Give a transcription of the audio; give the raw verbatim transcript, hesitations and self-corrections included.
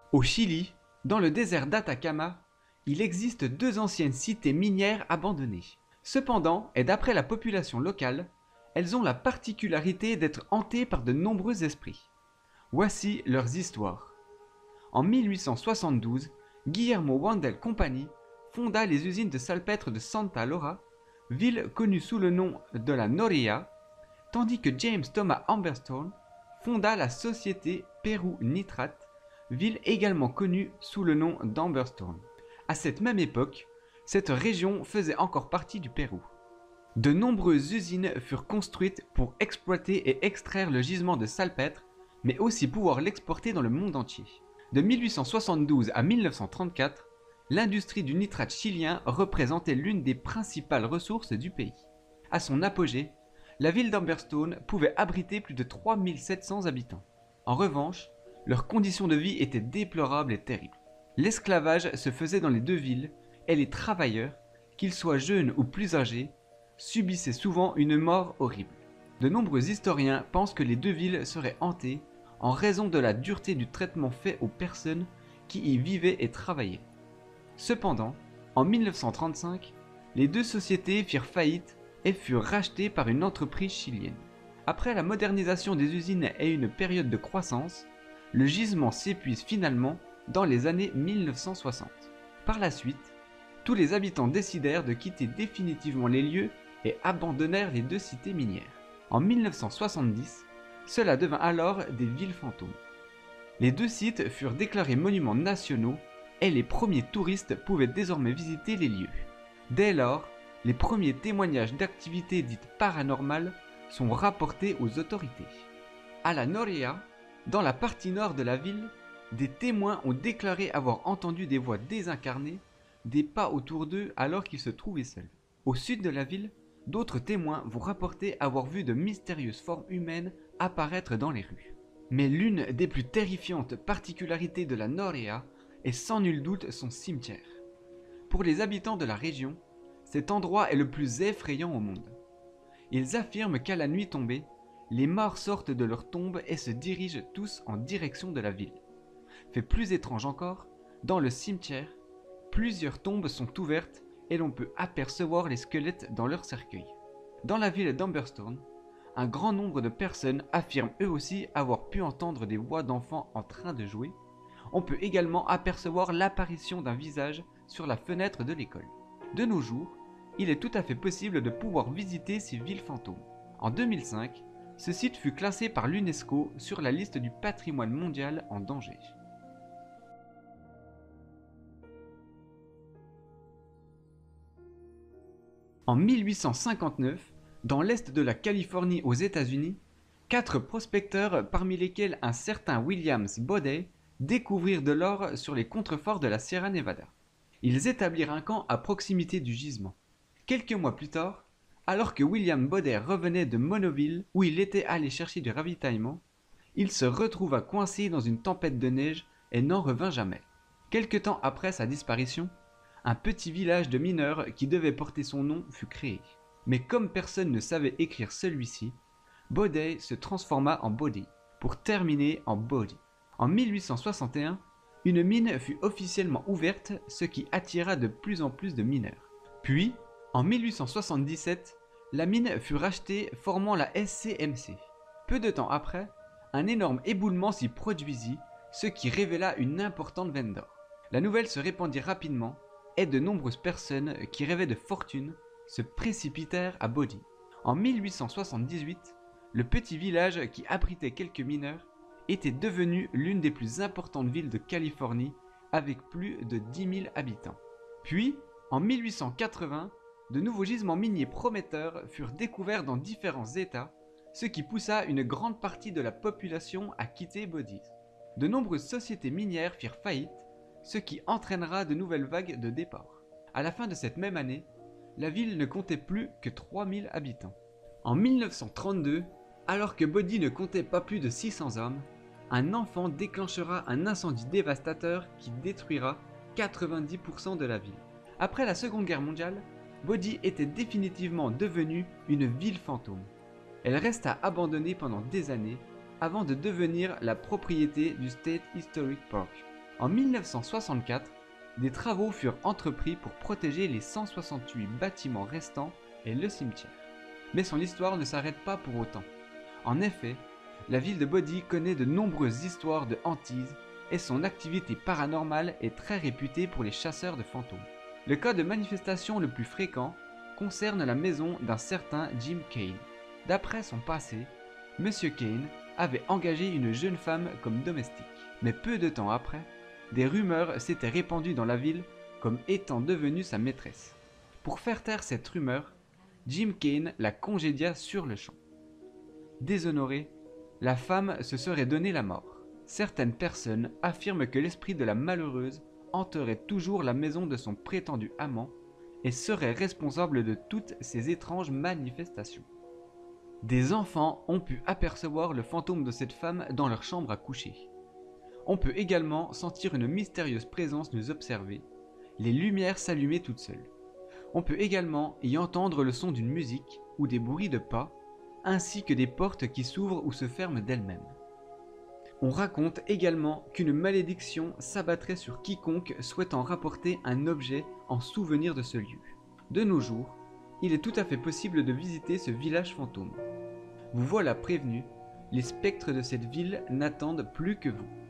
Au Chili, dans le désert d'Atacama, il existe deux anciennes cités minières abandonnées. Cependant, et d'après la population locale, elles ont la particularité d'être hantées par de nombreux esprits. Voici leurs histoires. En mille huit cent soixante-douze, Guillermo Wendell Company fonda les usines de salpêtre de Santa Laura, ville connue sous le nom de la Noria, tandis que James Thomas Humberstone fonda la société Peru Nitrate, ville également connue sous le nom d'Humberstone. À cette même époque, cette région faisait encore partie du Pérou. De nombreuses usines furent construites pour exploiter et extraire le gisement de salpêtre, mais aussi pouvoir l'exporter dans le monde entier. De mille huit cent soixante-douze à mille neuf cent trente-quatre, l'industrie du nitrate chilien représentait l'une des principales ressources du pays. À son apogée, la ville d'Humberstone pouvait abriter plus de trois mille sept cents habitants. En revanche, leurs conditions de vie étaient déplorables et terribles. L'esclavage se faisait dans les deux villes et les travailleurs, qu'ils soient jeunes ou plus âgés, subissaient souvent une mort horrible. De nombreux historiens pensent que les deux villes seraient hantées en raison de la dureté du traitement fait aux personnes qui y vivaient et travaillaient. Cependant, en mille neuf cent trente-cinq, les deux sociétés firent faillite et furent rachetées par une entreprise chilienne. Après la modernisation des usines et une période de croissance, le gisement s'épuise finalement dans les années mille neuf cent soixante. Par la suite, tous les habitants décidèrent de quitter définitivement les lieux et abandonnèrent les deux cités minières. En mille neuf cent soixante-dix, cela devint alors des villes fantômes. Les deux sites furent déclarés monuments nationaux et les premiers touristes pouvaient désormais visiter les lieux. Dès lors, les premiers témoignages d'activités dites paranormales sont rapportés aux autorités. À la Noria, dans la partie nord de la ville, des témoins ont déclaré avoir entendu des voix désincarnées, des pas autour d'eux alors qu'ils se trouvaient seuls. Au sud de la ville, d'autres témoins vont rapporter avoir vu de mystérieuses formes humaines apparaître dans les rues. Mais l'une des plus terrifiantes particularités de la Noria est sans nul doute son cimetière. Pour les habitants de la région, cet endroit est le plus effrayant au monde. Ils affirment qu'à la nuit tombée, les morts sortent de leurs tombes et se dirigent tous en direction de la ville. Fait plus étrange encore, dans le cimetière, plusieurs tombes sont ouvertes et l'on peut apercevoir les squelettes dans leurs cercueils. Dans la ville d'Humberstone, un grand nombre de personnes affirment eux aussi avoir pu entendre des voix d'enfants en train de jouer. On peut également apercevoir l'apparition d'un visage sur la fenêtre de l'école. De nos jours, il est tout à fait possible de pouvoir visiter ces villes fantômes. En deux mille cinq, ce site fut classé par l'UNESCO sur la liste du patrimoine mondial en danger. En mille huit cent cinquante-neuf, dans l'est de la Californie aux États-Unis, quatre prospecteurs, parmi lesquels un certain Williams Bodey, découvrirent de l'or sur les contreforts de la Sierra Nevada. Ils établirent un camp à proximité du gisement. Quelques mois plus tard, alors que William Bodey revenait de Monoville où il était allé chercher du ravitaillement, il se retrouva coincé dans une tempête de neige et n'en revint jamais. Quelque temps après sa disparition, un petit village de mineurs qui devait porter son nom fut créé. Mais comme personne ne savait écrire celui-ci, Bodey se transforma en Body, pour terminer en Body. En mille huit cent soixante et un, une mine fut officiellement ouverte, ce qui attira de plus en plus de mineurs. Puis, en mille huit cent soixante-dix-sept, la mine fut rachetée, formant la S C M C. Peu de temps après, un énorme éboulement s'y produisit, ce qui révéla une importante veine d'or. La nouvelle se répandit rapidement, et de nombreuses personnes qui rêvaient de fortune se précipitèrent à Body. En mille huit cent soixante-dix-huit, le petit village qui abritait quelques mineurs était devenu l'une des plus importantes villes de Californie avec plus de dix mille habitants. Puis, en mille huit cent quatre-vingts, de nouveaux gisements miniers prometteurs furent découverts dans différents États, ce qui poussa une grande partie de la population à quitter Body. De nombreuses sociétés minières firent faillite, ce qui entraînera de nouvelles vagues de départ. À la fin de cette même année, la ville ne comptait plus que trois mille habitants. En mille neuf cent trente-deux, alors que Body ne comptait pas plus de six cents hommes, un enfant déclenchera un incendie dévastateur qui détruira quatre-vingt-dix pour cent de la ville. Après la Seconde Guerre mondiale, Body était définitivement devenue une ville fantôme. Elle resta abandonnée pendant des années avant de devenir la propriété du State Historic Park. En mille neuf cent soixante-quatre, des travaux furent entrepris pour protéger les cent soixante-huit bâtiments restants et le cimetière. Mais son histoire ne s'arrête pas pour autant. En effet, la ville de Bodie connaît de nombreuses histoires de hantises et son activité paranormale est très réputée pour les chasseurs de fantômes. Le cas de manifestation le plus fréquent concerne la maison d'un certain Jim Kane. D'après son passé, Monsieur Kane avait engagé une jeune femme comme domestique. Mais peu de temps après, des rumeurs s'étaient répandues dans la ville comme étant devenue sa maîtresse. Pour faire taire cette rumeur, Jim Kane la congédia sur le champ. Déshonorée, la femme se serait donné la mort. Certaines personnes affirment que l'esprit de la malheureuse hanterait toujours la maison de son prétendu amant et serait responsable de toutes ces étranges manifestations. Des enfants ont pu apercevoir le fantôme de cette femme dans leur chambre à coucher. On peut également sentir une mystérieuse présence nous observer, les lumières s'allumer toutes seules. On peut également y entendre le son d'une musique ou des bruits de pas, ainsi que des portes qui s'ouvrent ou se ferment d'elles-mêmes. On raconte également qu'une malédiction s'abattrait sur quiconque souhaitant rapporter un objet en souvenir de ce lieu. De nos jours, il est tout à fait possible de visiter ce village fantôme. Vous voilà prévenu, les spectres de cette ville n'attendent plus que vous.